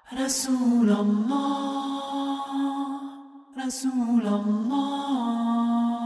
رسول الله رسول الله.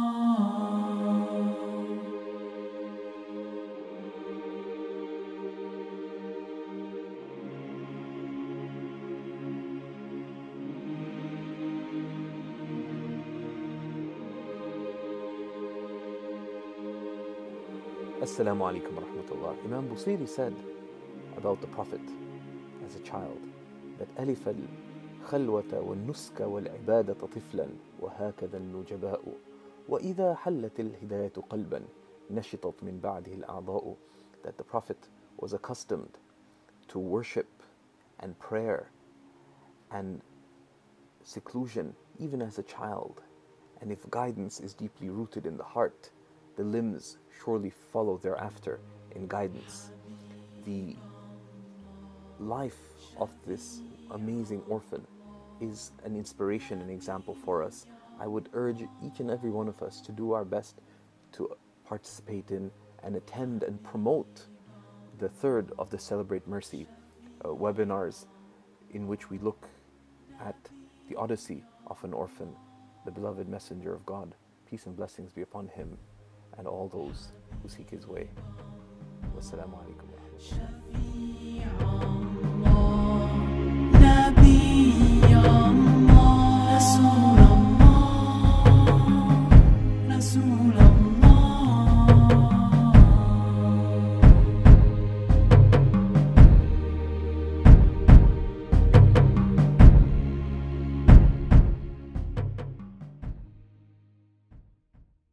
Assalamu alaikum wa rahmatullah. Imam Busiri said about the Prophet as a child that ألف الخلوة والنسك والعبادة طفلا وهكذا النجباء وإذا حلت الهداية قلبا نشطت من بعده الأعضاء. That the Prophet was accustomed to worship and prayer and seclusion even as a child, and if guidance is deeply rooted in the heart, the limbs surely follow thereafter in guidance. The life of this amazing orphan is an inspiration and example for us. I would urge each and every one of us to do our best to participate in and attend and promote the third of the Celebrate Mercy webinars, in which we look at the Odyssey of an orphan, the beloved messenger of God. Peace and blessings be upon him and all those who seek his way. Wassalamu alaikum wa rahmatullah.